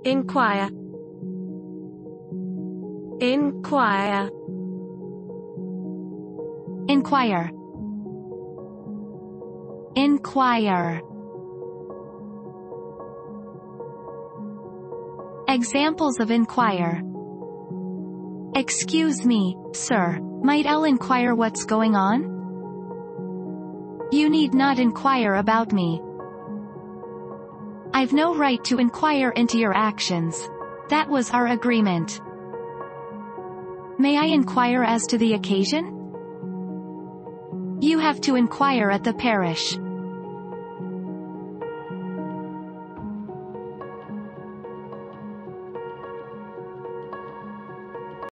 Inquire. Inquire. Inquire. Inquire. Examples of inquire. Excuse me, sir. Might I inquire what's going on? You need not inquire about me. I've no right to inquire into your actions. That was our agreement. May I inquire as to the occasion? You have to inquire at the parish.